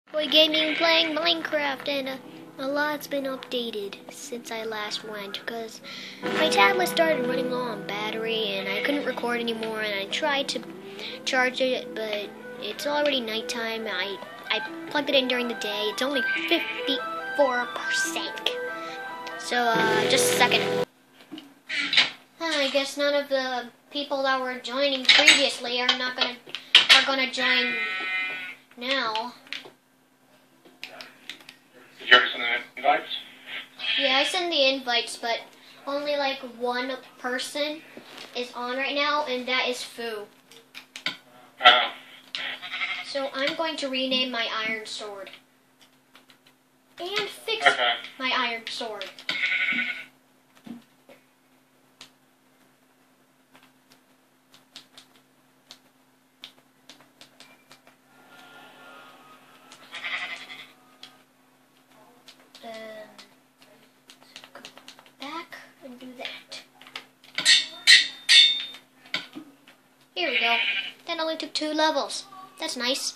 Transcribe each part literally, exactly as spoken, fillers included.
Boy Gaming playing Minecraft, and uh, a lot's been updated since I last went, because my tablet started running low on battery and I couldn't record anymore, and I tried to charge it, but it's already nighttime. I, I plugged it in during the day. It's only fifty-four percent. So, uh, just a second. I guess none of the people that were joining previously are not gonna, are gonna join now. Did you ever send the invites? Yeah, I send the invites, but only like one person is on right now, and that is Foo. Oh. So I'm going to rename my iron sword. And fix Okay. my iron sword. Then go back and do that. Here we go. That only took two levels. That's nice.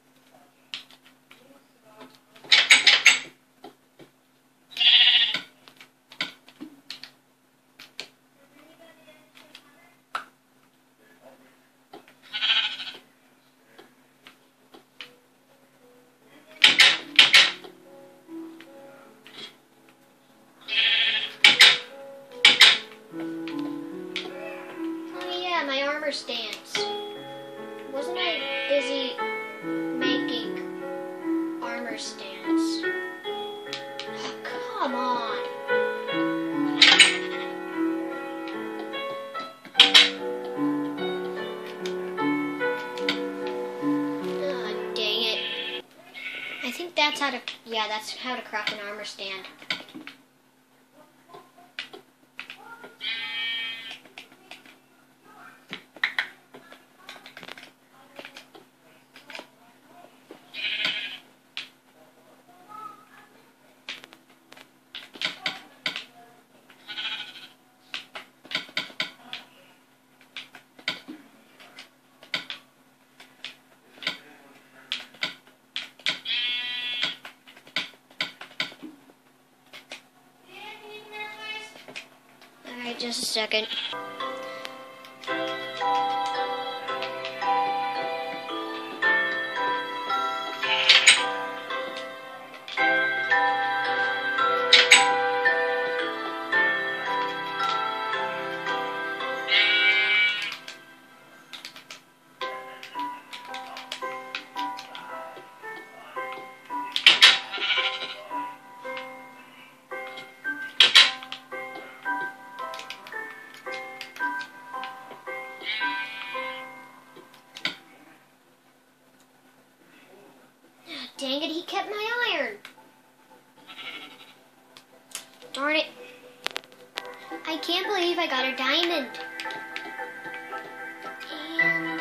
My armor stands. Wasn't I busy making armor stands? Oh, come on. Oh, dang it. I think that's how to, yeah, that's how to craft an armor stand. Alright, just a second. Dang it, he kept my iron. Darn it. I can't believe I got a diamond. And...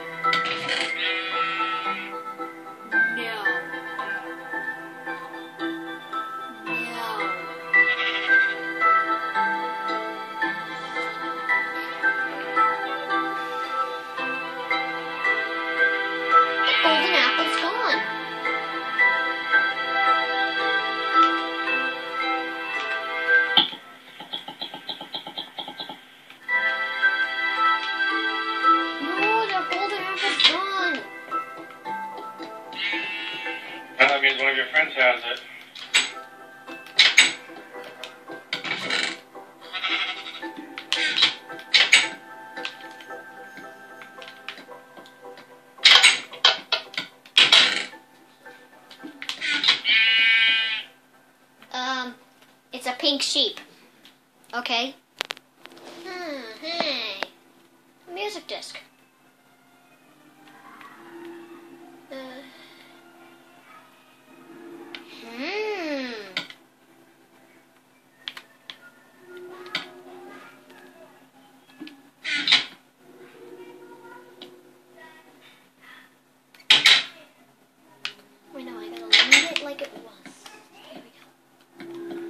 No. No. The golden apple's gone. That means one of your friends has it. Um, it's a pink sheep. Okay. Hmm, hey. Music disc. Uh. Hmm. Wait, no, I gotta leave it like it was. Here we go.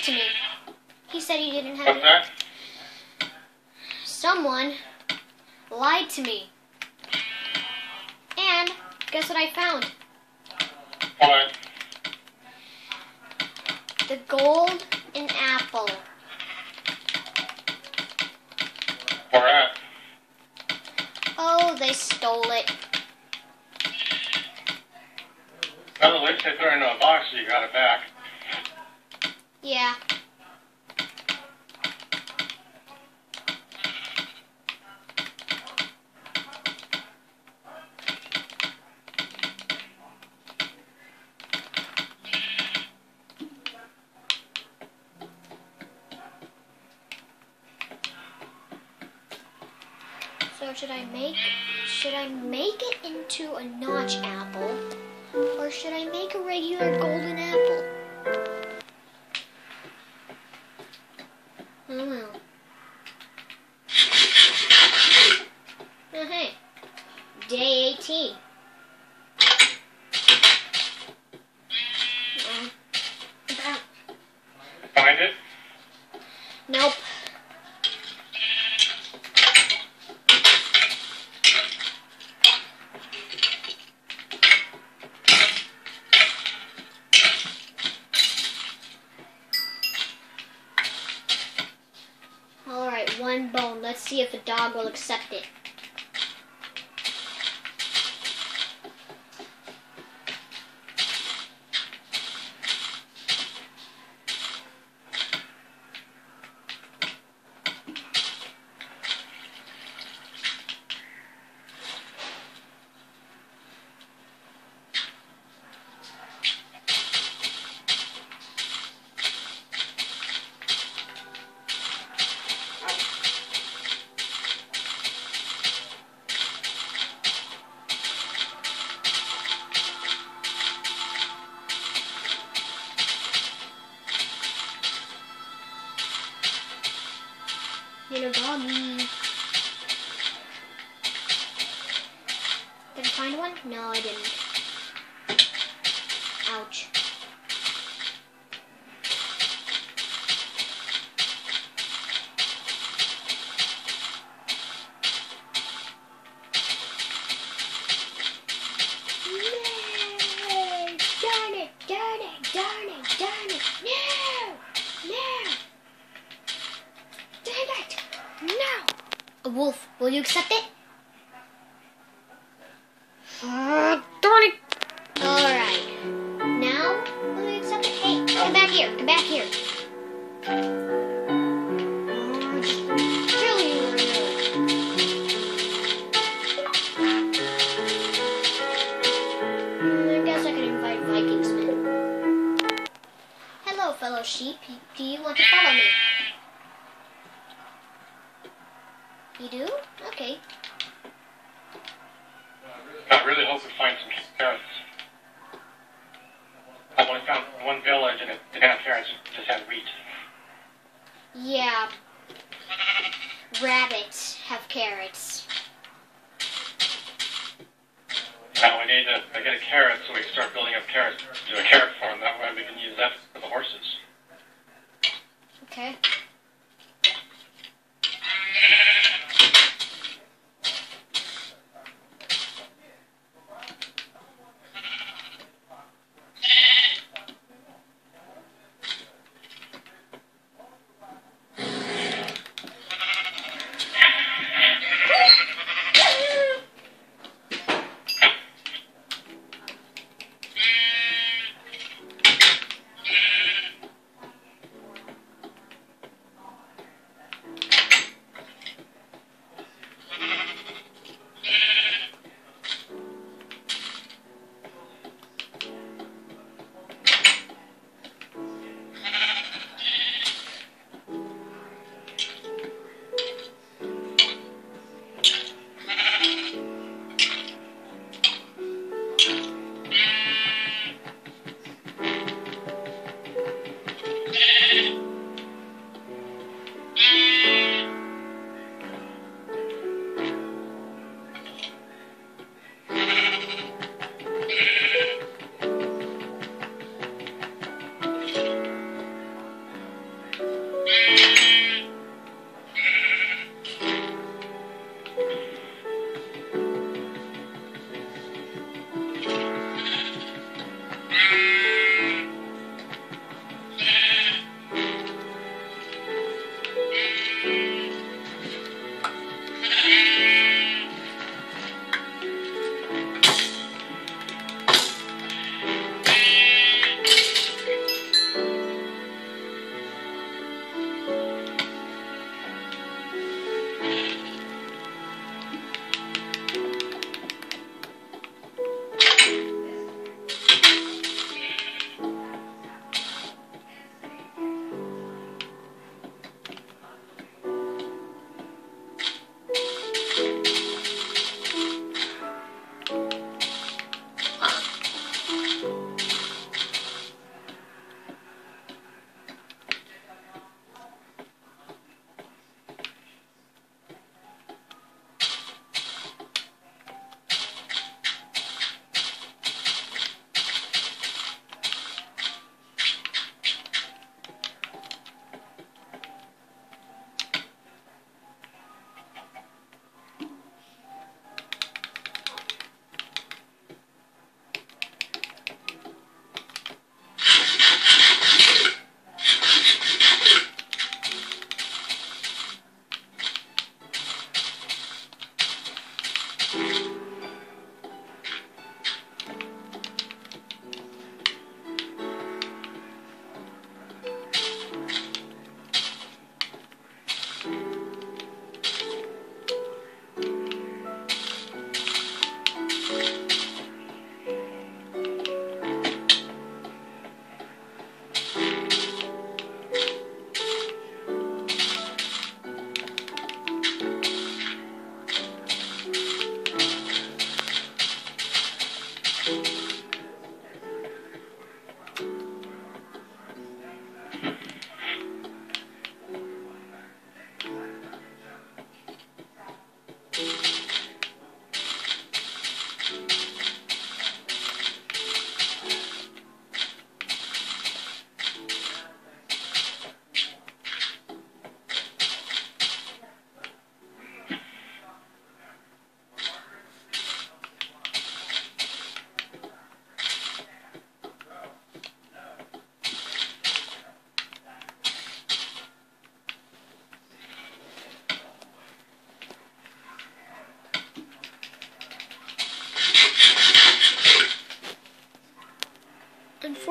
to me. He said he didn't have What's it. that? Someone lied to me. And guess what I found? What? The golden apple. Where at? Oh, they stole it. Well, at least they put it in a box so you got it back. Yeah. So should I make should I make it into a notch apple, or should I make a regular golden apple? I don't know. Oh hey, day eighteen. Uh, Find it? Nope. Alright, one bone. Let's see if a dog will accept it. Little doggy. Did I find one? No, I didn't. Ouch. No! Darn it! Darn it! Darn it! Darn it! No! No! Dang it! No! A wolf, will you accept it? Uh, darn it! Alright. Now, will you accept it? Hey, come back here. Come back here. Oh, just kill you. I guess I can invite Vikingsman. Hello, fellow sheep. Do you want to follow me? You do? Okay. I really hope we find some carrots. I only found one village and it didn't have carrots, it just had wheat. Yeah. Rabbits have carrots. Now we need to get a carrot so we can start building up carrots, do a carrot farm. That way we can use that for the horses. Okay.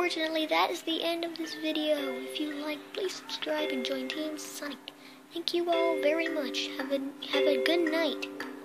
unfortunately, that is the end of this video. If you like, please subscribe and join Team Sonic. Thank you all very much. Have a have a good night.